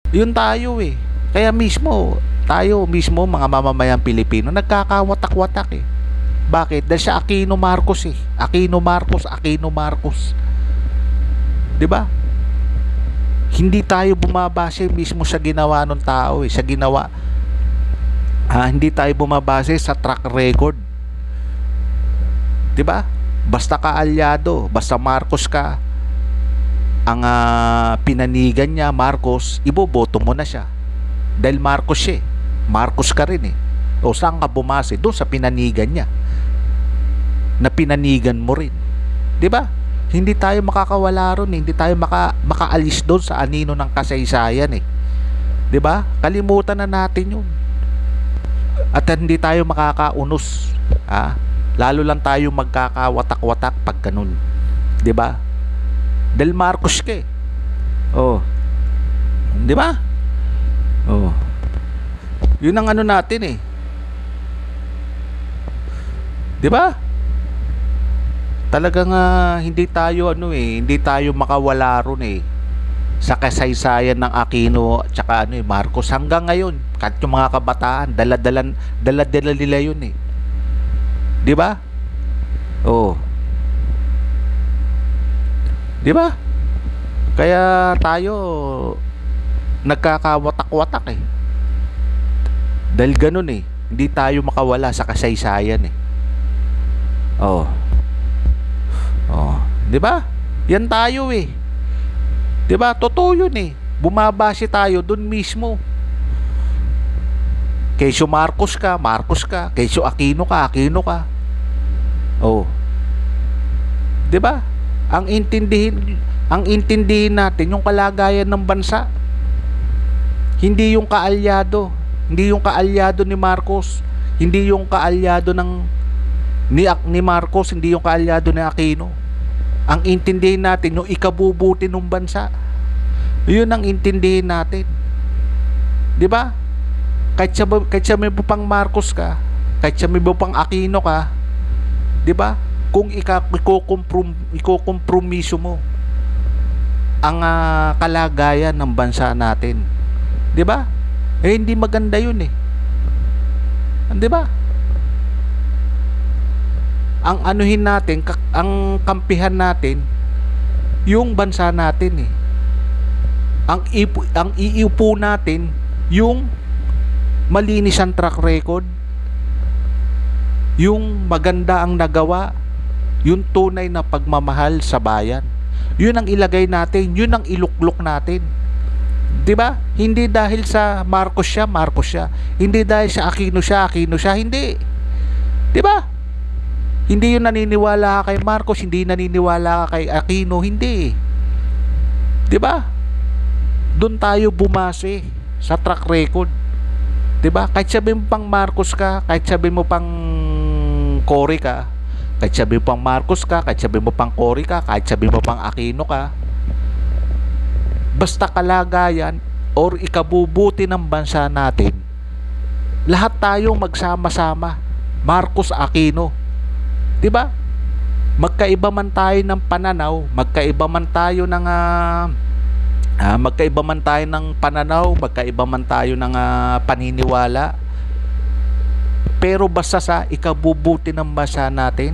Yun tayo eh. Kaya mismo, tayo mismo mga mamamayang Pilipino, nagkakawatak-watak eh. Bakit? Dahil sa Aquino Marcos eh. Aquino Marcos, Aquino Marcos. 'Di ba? Hindi tayo bumabase mismo sa ginawa ng tao eh, sa ginawa. Hindi tayo bumabase sa track record. 'Di ba? Basta ka alyado, basta Marcos ka, ang pinanigan niya Marcos, iboboto mo na siya. Dahil Marcos siya eh. Marcos ka rin eh. O saan ka bumase? Doon sa pinanigan niya. Na pinanigan mo rin. 'Di ba? Hindi tayo makakawala ron eh. Hindi tayo makaalis doon sa anino ng kasaysayan eh. 'Di ba? Kalimutan na natin 'yun. At hindi tayo makakaunos. Lalo lang tayo magkakawatak-watak pag ganun. 'Di ba? Del Marcos ka eh. Oh. 'Di ba? Oh. 'Yun ang ano natin eh. 'Di ba? Talagang hindi tayo hindi tayo makawala ron eh sa kasaysayan ng Aquino at saka Marcos hanggang ngayon. Kahit yung mga kabataan, dala-dala nila yun eh. 'Di ba? Oh. 'Di ba? Kaya tayo nagkakawatak-watak eh. Dahil ganun eh, hindi tayo makawala sa kasaysayan eh. Oh. Oh, 'di ba? Yan tayo eh. 'Di ba? Totoo 'yun eh. Bumabase tayo dun mismo. Kaysa Marcos ka, Marcos ka. Kaysa Aquino ka, Aquino ka. Oh. 'Di ba? Ang intindihin natin yung kalagayan ng bansa. Hindi yung kaalyado, hindi yung kaalyado ni Marcos, hindi yung kaalyado ni Marcos, hindi yung kaalyado ni Aquino. Ang intindihin natin yung ikabubuti ng bansa. Yun ang intindihin natin. 'Di ba? Kahit sa may pang Marcos ka, kahit sa may pang Aquino ka, 'di ba? Kung ikokompromiso mo ang kalagayan ng bansa natin, 'di ba? Hindi maganda 'yun eh. 'Di ba? Ang anuhin natin, ang kampihan natin yung bansa natin eh. Ang iiupo natin yung malinis ang track record, yung maganda ang nagawa, yung tunay na pagmamahal sa bayan. Yun ang ilagay natin, yun ang iluklok natin. 'Di ba? Hindi dahil sa Marcos siya, Marcos siya. Hindi dahil sa Aquino siya, Aquino siya, hindi. 'Di ba? Hindi yun naniniwala ka kay Marcos, hindi naniniwala ka kay Aquino, hindi. 'Di ba? Doon tayo bumase sa track record. 'Di ba? Kahit sabihin mo pang Marcos ka, kahit sabihin mo pang Cory ka, kahit sabihin mo pang Marcos ka, kahit sabihin mo pang Cory ka, kahit sabihin mo pang Aquino ka, basta kalagayan or ikabubuti ng bansa natin, lahat tayo magsama-sama. Marcos, Aquino. 'Di ba? Magkaiba man tayo ng pananaw, magkaiba man tayo ng paniniwala, pero basta sa ikabubuti ng bansa natin,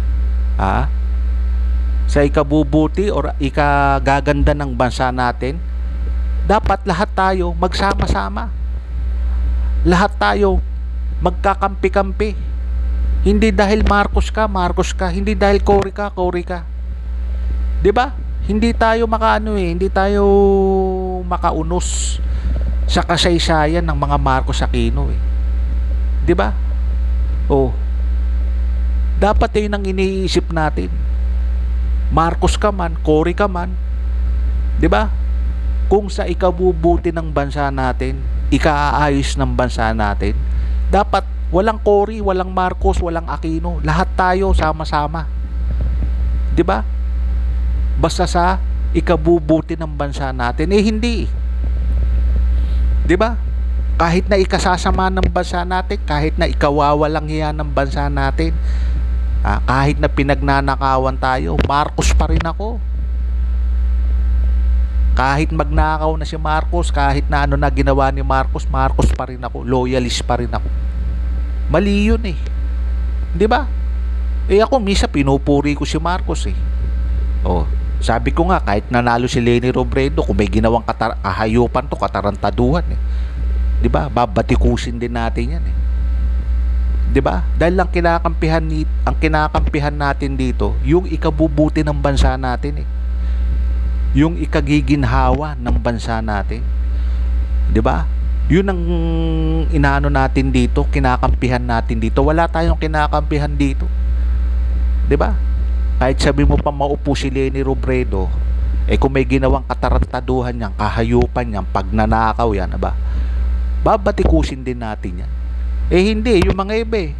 sa ikabubuti or ikagaganda ng bansa natin, dapat lahat tayo magsama-sama. Lahat tayo magkakampi-kampi. Hindi dahil Marcos ka, Marcos ka. Hindi dahil Cory ka, Cory ka. 'Di ba? Hindi tayo hindi tayo makaunos sa kasaysayan ng mga Marcos Aquino eh. 'Di ba? Oh. Dapat 'yun ang iniisip natin. Marcos ka man, Cory ka man. 'Di ba? Kung sa ikabubuti ng bansa natin, ikaaayos ng bansa natin, dapat walang Cory, walang Marcos, walang Aquino. Lahat tayo sama-sama. 'Di ba? Basta sa ikabubuti ng bansa natin. Hindi. 'Di ba? Kahit na ikasasama ng bansa natin, kahit na ikawawalang hiya ng bansa natin, kahit na pinagnanakawan tayo, Marcos pa rin ako. Kahit magnakaw na si Marcos, kahit na ano na ginawa ni Marcos, Marcos pa rin ako, loyalist pa rin ako. Mali yun eh. 'Di ba? Eh ako misa pinupuri ko si Marcos eh. Oh, sabi ko nga kahit nanalo si Leni Robredo, kung may ginawang kahayupan to, katarantaduhan eh. 'Di ba? Babatikusin din natin 'yan eh. 'Di ba? Dahil ang kinakampihan natin dito, yung ikabubuti ng bansa natin eh. Yung ikagiginhawa ng bansa natin. 'Di ba? Yun ang inaano natin dito, kinakampihan natin dito. Wala tayong kinakampihan dito. 'Di ba? Kahit sabi mo pa maupo si Leni Robredo, eh kung may ginawang katarantaduhan niyan, kahayupan niyan, pagnanakaw yan, ba? Babatikusin din natin yan. Eh hindi, yung mga iba eh.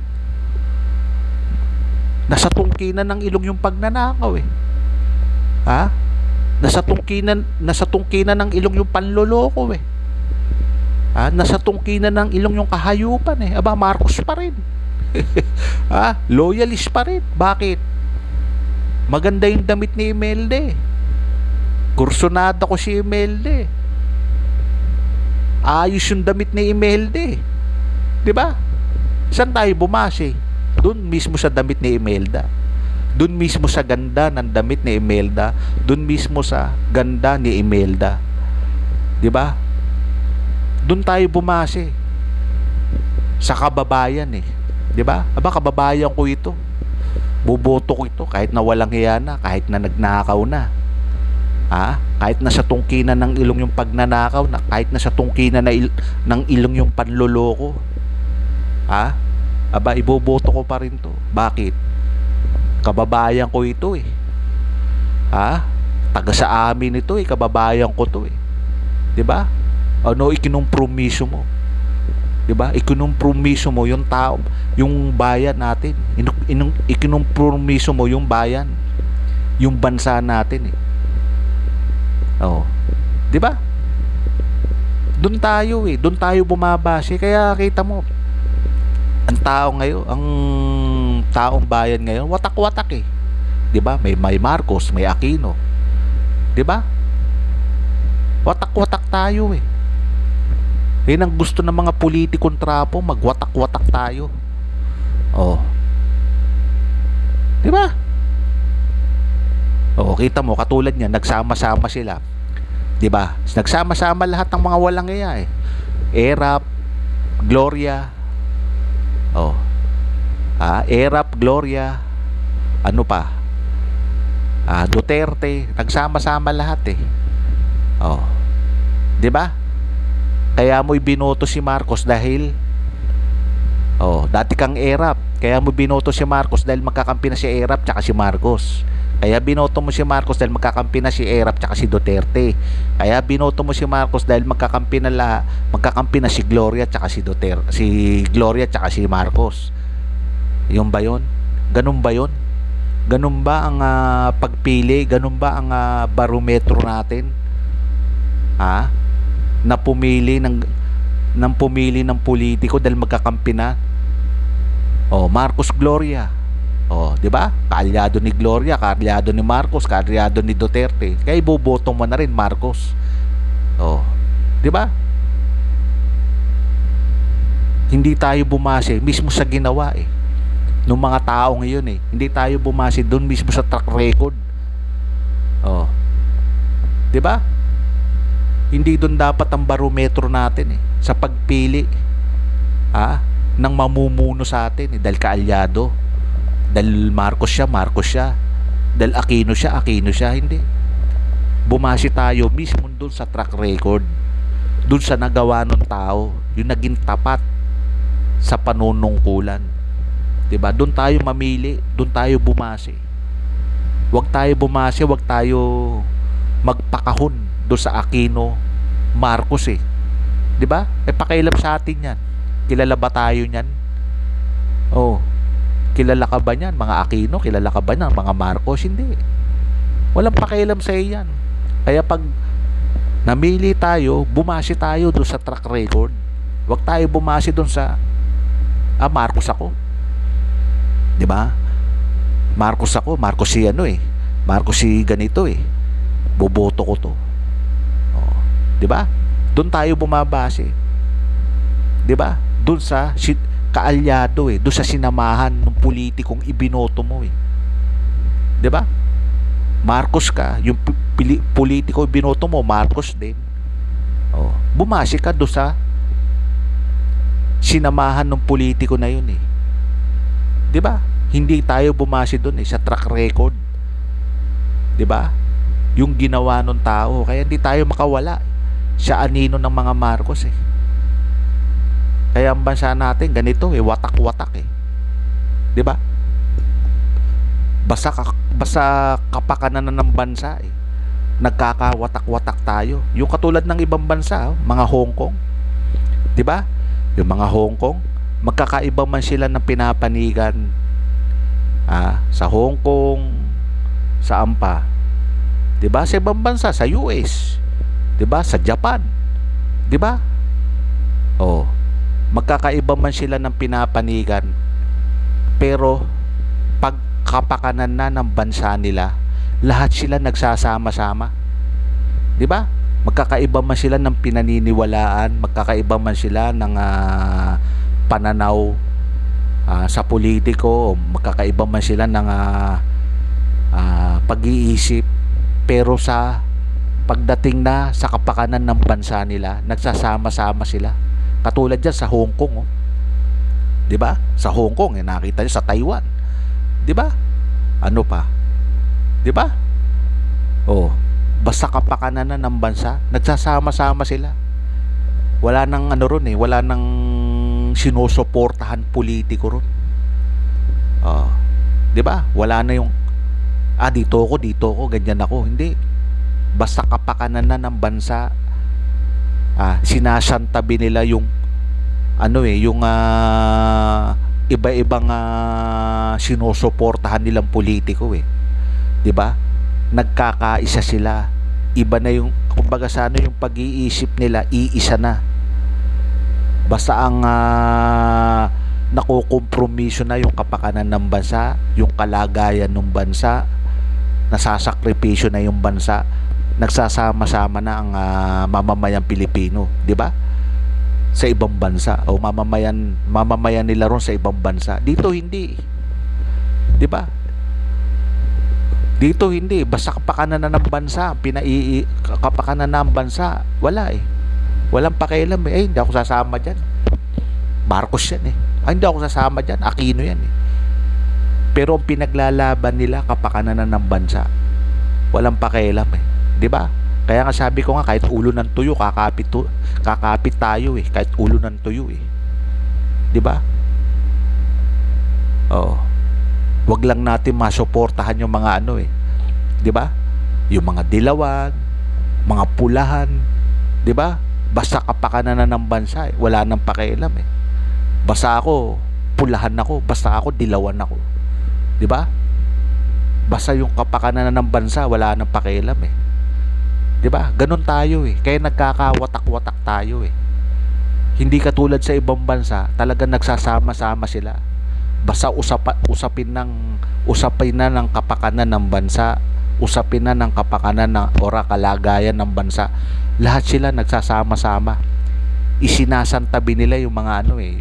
Nasa tungkinan ng ilong yung pagnanakaw eh. Ha? Nasa tungkinan ng ilong yung panloloko eh. Ha? Nasa tungkinan ng ilong yung kahayupan eh. Aba, Marcos pa rin. Ha? Loyalist pa rin. Bakit? Maganda yung damit ni Imelda. Kursunada ko si Imelda. Ayos yung damit ni Imelda. 'Di ba? Saan tayo bumase? Doon mismo sa damit ni Imelda. Doon mismo sa ganda ng damit ni Imelda, doon mismo sa ganda ni Imelda. 'Di ba? Doon tayo bumase. Sa kababayan eh. 'Di ba? Aba, kababayan ko ito. Boboto ko ito kahit na walang hiya na, kahit na nagnakaw na. Ha? Kahit na sa tungkinan ng ilong yung pagnanakaw na, kahit na sa tungkinan ng ilong yung panloloko. Ha? Aba, iboboto ko pa rin to. Bakit? Kababayan ko ito eh. Ha? Taga sa amin ito eh. Kababayan ko to eh. 'Di ba? Ano ikinumpromiso mo? 'Di ba? Ikinumpromiso mo yung tao, yung bayan natin. Ikinumpromiso mo yung bayan, yung bansa natin eh. Oh. 'Di ba? Doon tayo eh. Doon tayo bumabase. Kaya kita mo, ang tao ngayon, ang taong bayan ngayon, watak-watak eh. 'Di ba? May Marcos, may Aquino. 'Di ba? Watak-watak tayo eh. Yan ang gusto ng mga politikong trapo, magwatak-watak tayo. Oh. 'Di ba? Oh, kita mo katulad niyan, nagsama-sama sila. 'Di ba? Nagsama-sama lahat ng mga walang iya eh. Erap, Gloria. Oh. Erap, Gloria, ano pa? Duterte, nagsama-sama lahat eh. Oh. 'Di ba? Kaya mo binoto si Marcos dahil dati kang Erap. Kaya mo binoto si Marcos dahil magkakampi na si Erap tsaka si Marcos. Kaya binoto mo si Marcos dahil magkakampi na si Erap tsaka si Duterte. Kaya binoto mo si Marcos dahil magkakampi na si Gloria tsaka si Duterte, si Gloria tsaka si Marcos. Yung ba yun? Ganun ba yun? Ganun ba ang pagpili? Ganun ba ang barometro natin? Ha? Na pumili ng politiko dahil magkakampi na? Marcos Gloria. 'Di ba? Kaalyado ni Gloria, kaalyado ni Marcos, kaalyado ni Duterte. Kaya iboboto mo na rin Marcos. 'Di ba? Hindi tayo bumase mismo sa ginawa eh ng mga tao ngayon eh. Hindi tayo bumase doon mismo sa track record. 'Di ba? Hindi doon dapat ang barometro natin eh sa pagpili ng mamumuno sa atin eh, dahil kaalyado. Dahil Marcos siya. Dahil Aquino siya, hindi. Bumase tayo mismo doon sa track record, doon sa nagawa ng tao, yung naging tapat sa panunungkulan. 'Di ba? Doon tayo mamili, doon tayo bumase. Huwag tayo bumase, huwag tayo magpakahon doon sa Aquino, Marcos eh. 'Di ba? Pakialam sa atin 'yan. Kilala ba tayo niyan? Kilala ka ba niyan, mga Aquino? Kilala ka ba niyan, mga Marcos? Hindi. Walang pakialam sa iyan. Kaya pag namili tayo, bumase tayo doon sa track record. Huwag tayo bumase doon sa Marcos ako. 'Di ba? Marcos ako, Marcos si ano eh. Marcos si ganito eh. Boboto ko to. 'Di ba? Doon tayo bumabase. 'Di ba? Doon sa kaalyado doon sa sinamahan ng politikong ibinoto mo 'Di ba? Marcos ka, yung politiko binoto mo, Marcos din. Oh, bumase ka doon sa sinamahan ng politiko na yun 'Di ba? Hindi tayo bumase doon sa track record. 'Di ba? Yung ginawa ng tao, kaya hindi tayo makawala sa anino ng mga Marcos Kaya ang bansa natin ganito watak-watak 'Di ba? Basta kapakanan na ng bansa nagkakawatak-watak tayo. Yung katulad ng ibang bansa, mga Hong Kong. 'Di ba? Yung mga Hong Kong, magkakaiba man sila ng pinapanigan sa Hong Kong, saan pa? 'Di ba? Sa ibang bansa, sa US, 'di ba? Sa Japan, 'di ba? Oh, magkakaiba man sila ng pinapanigan, pero pag kapakanan na ng bansa nila, lahat sila nagsasama-sama. 'Di ba? Magkakaiba man sila ng pinaniniwalaan, magkakaiba man sila ng pananaw sa politiko, magkakaiba man sila ng pag-iisip, pero sa pagdating na sa kapakanan ng bansa nila, nagsasama-sama sila. Katulad diyan sa Hong Kong, 'di ba? Sa Hong Kong, nakita niyo sa Taiwan. 'Di ba? Ano pa? 'Di ba? Oh, basta kapakanan na ng bansa, nagsasama-sama sila. Wala nang wala nang sinusuportahan politiko ron. 'Di ba? Wala na yung dito ako, ganyan ako. Hindi. Basta kapakanan na ng bansa, sinasantabi nila yung yung iba-ibang sinusuportahan nilang politiko 'Di ba? Nagkakaisa sila. Iba na yung kumbaga yung pag-iisip nila, iisa na. Basta ang nakukompromiso na yung kapakanan ng bansa, yung kalagayan ng bansa, nasasakripisyo na yung bansa, nagsasama-sama na ang mamamayang Pilipino, 'di ba? Sa ibang bansa o mamamayan nila ron sa ibang bansa. Dito hindi. 'Di ba? Dito hindi, basta kapakanan na ng bansa, kapakanan na ng bansa, wala Walang pakialam hindi ako sasama diyan. Marcos yan hindi ako sasama diyan, Aquino yan Pero ang pinaglalaban nila kapakanan na ng bansa. Walang pakialam 'Di ba? Kaya nga sabi ko nga, kahit ulo ng tuyo, kakapit tayo kahit ulo ng tuyo 'Di ba? Oh. Wag lang natin masuportahan yung mga 'di ba? Yung mga dilawan, mga pulahan, 'di ba? Basta kapakanan na ng bansa wala nang pakialam Basta ako pulahan ako, basta ako dilawan ako. 'Di ba? Basta yung kapakanan na ng bansa wala nang pakialam 'Di ba? Ganun tayo Kaya nagkakawatak-watak tayo Hindi katulad sa ibang bansa, talagang nagsasama-sama sila. Basta usapin na ng kapakanan ng bansa, usapin na ng kapakanan ng kalagayan ng bansa, lahat sila nagsasama-sama. Isinasantabi nila yung mga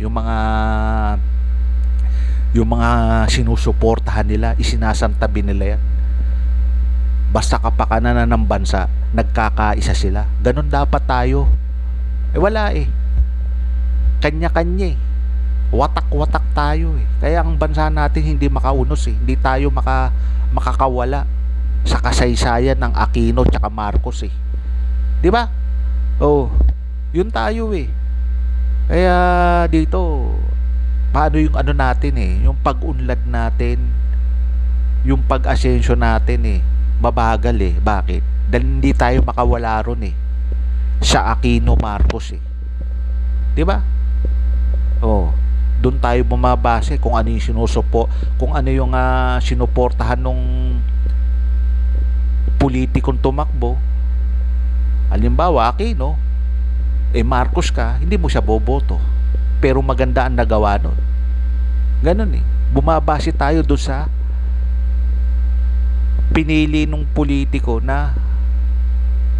yung mga sinusuportahan nila, isinasantabi nila yan. Basta kapakanan na ng bansa, nagkakaisa sila. Ganun dapat tayo. Wala Kanya-kanya watak-watak tayo Kaya ang bansa natin hindi makaunos Hindi tayo makakawala sa kasaysayan ng Aquino at Marcos 'Di ba? Oh, yun tayo Kaya dito paano yung natin yung pag-unlad natin, yung pag-asensyo natin mabagal Bakit? Dahil hindi tayo makawala ron sa Aquino Marcos 'Di ba? Oh, doon tayo bumabase kung ano yung sinuportahan nung politikong tumakbo. Halimbawa, Aquino, Marcos ka, hindi mo siya boboto. Pero maganda ang nagawa nun. Ganun Bumabase tayo doon sa pinili nung politiko na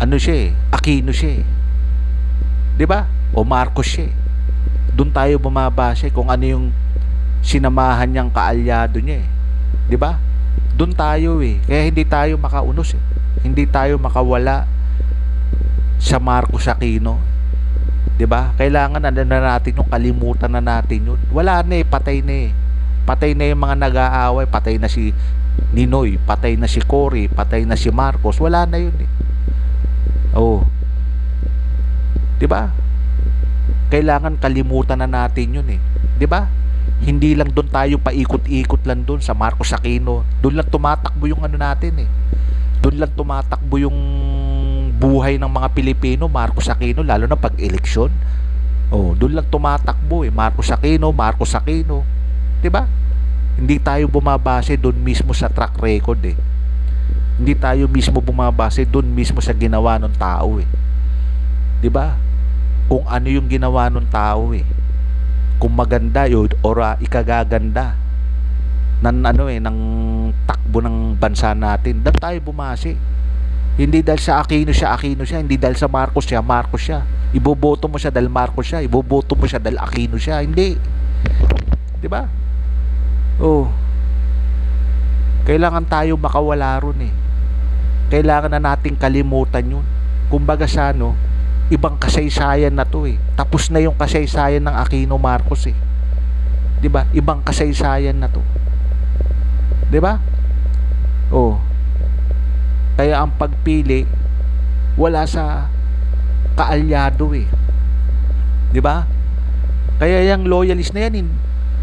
ano siya Aquino siya 'di ba? O Marcos siya. Doon tayo bumabase kung ano yung sinamahan niyang kaalyado niya 'di ba? Doon tayo Kaya hindi tayo makaunos Hindi tayo makawala sa Marcos Aquino. 'Di ba? Kailangan na natin yung kalimutan na natin yun. Wala na patay na Patay na yung mga nag-aaway, patay na si Ninoy, patay na si Cory, patay na si Marcos, wala na yun Oh. 'Di ba? Kailangan kalimutan na natin yun 'Di ba? Hindi lang doon tayo paikot-ikot lang doon sa Marcos Aquino. Doon lang tumatakbo yung ano natin Doon lang tumatakbo yung buhay ng mga Pilipino, Marcos Aquino, lalo na pag eleksyon. Oh, doon lang tumatakbo Marcos Aquino, Marcos Aquino. 'Di ba? Hindi tayo bumabase doon mismo sa track record Hindi tayo mismo bumabase doon mismo sa ginawa ng tao 'Di ba? Kung ano yung ginawa ng tao Kung maganda yun or ikagaganda ng ng takbo ng bansa natin, doon tayo bumase. Hindi dahil sa Aquino siya, hindi dahil sa Marcos siya, Marcos siya. Iboboto mo siya dahil Marcos siya, iboboto mo siya dahil Aquino siya, hindi. 'Di ba? Oh. Kailangan tayo makawala ron Kailangan na nating kalimutan yun. Kumbaga sa ibang kasaysayan na to Tapos na yung kasaysayan ng Aquino Marcos 'Di ba? Ibang kasaysayan na to. 'Di ba? Oh. Kaya ang pagpili wala sa kaalyado 'Di ba? Kaya yung loyalist na yan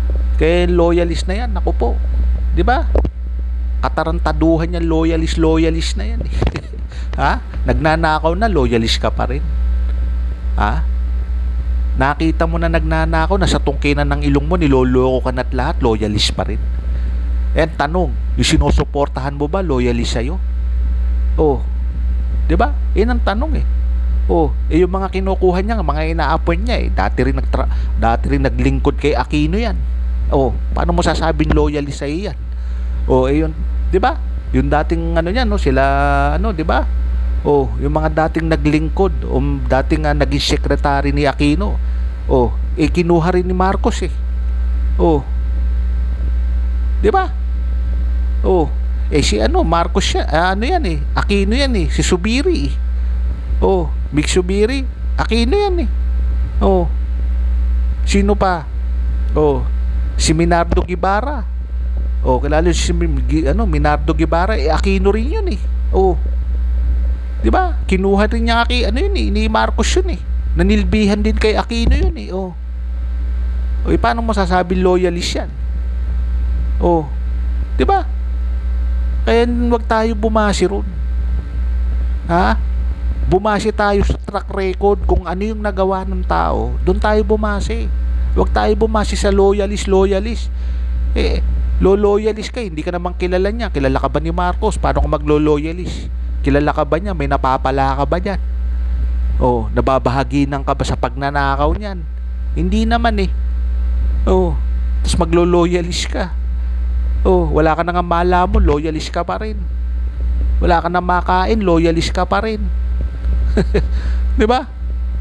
naku po. 'Di ba? Katarantaduhan yan, loyalist na yan Ha? Nagnanakaw na, loyalist ka pa rin. Ha? Nakita mo na nagnanakaw, nasa tungkinan ng ilong mo, niloloko ka na't lahat, loyalist pa rin. Tanong, yung sinusuportahan mo ba loyalist sa'yo? Oh, 'di ba? Yan ang tanong Oh, yung mga kinukuha niya, mga ina-appoint niya dati rin naglingkod kay Aquino yan. Oh, paano mo sasabing loyalist sa'yo yan? Oh, yun, 'di ba? Yung dating niya sila 'di ba? Oh, yung mga dating naglingkod o dating naging secretary ni Aquino. Oh, kinuha rin ni Marcos Oh. 'Di ba? Oh, si Marcos siya, Aquino yan si Subiri Oh, Mick Subiri, Aquino yan Oh. Sino pa? Oh, si Minardo Guevara. Oh, kilala si Minardo Guevara, Aquino rin yun Oh. 'Di ba? Kinuha rin niya ni Marcos yun Nanilbihan din kay Aquino yun Oh. O, paano mo sasabing loyalist yan? Oh. 'Di ba? Kaya wag tayo bumase ron. Ha? Bumase tayo sa track record kung ano yung nagawa ng tao. Doon tayo bumase. Wag tayo bumase sa loyalist. Loyalist ka, hindi ka naman kilala niya. Kilala ka ba ni Marcos? Paano ka maglo-loyalist? Kilala ka ba niya? May napapala ka ba niyan? Oh, nababahaginan ka ba sa pagnanakaw niyan? Hindi naman Oh, tapos maglo-loyalist ka. Oh, wala ka nang malaman, loyalist ka pa rin. Wala ka nang makain, loyalist ka pa rin. 'Di ba?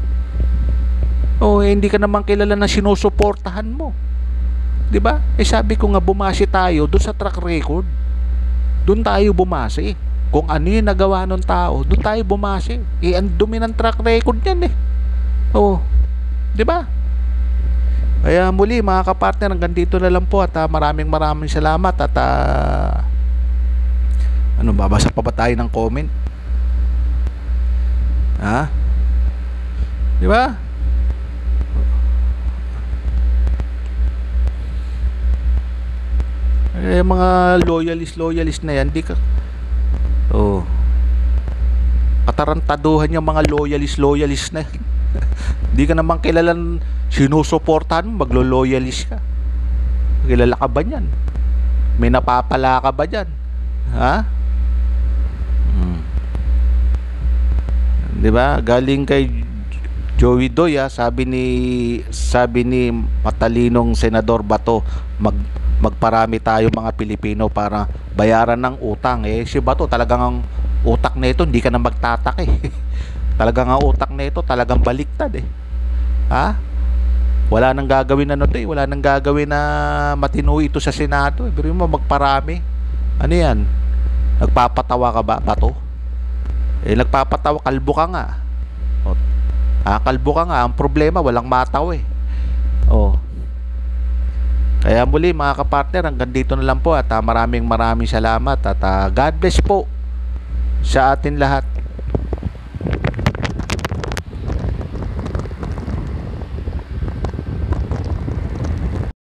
Oh, hindi ka naman kilala na sinusuportahan mo. 'Di ba? Sabi ko nga bumase tayo doon sa track record. Doon tayo bumase. Kung ano yung nagawa ng tao, doon tayo bumase. Ang dumi ng track record niyan Oh. 'Di ba? Kaya muli mga kapartner, hanggang dito na lang po at maraming salamat at babasa pa ba tayo ng comment? Ha? 'Di ba? Mga loyalist na yan, di ka Oh. Katarantaduhan yung mga loyalist na yan. Di ka naman kilalang sinusuportahan mo, maglo-loyalist ka. Kilala ka ba niyan? May napapala ka ba dyan? Ha? Di ba? Galing kay Joey Doy sabi ni matalinong Senador Bato, magparami tayo mga Pilipino para bayaran ng utang. Si Bato talagang ang utak nito hindi ka na magtatak talagang ang utak nito talagang baliktad ha. Wala nang gagawin wala nang gagawin na matino ito sa Senado pero mo magparami. Ano yan, nagpapatawa ka ba, Bato? Nagpapatawa, kalbo ka nga. Kalbo ka nga, ang problema walang mataw Kaya muli mga kapartner, hanggang dito na lang po at maraming salamat at God bless po sa atin lahat.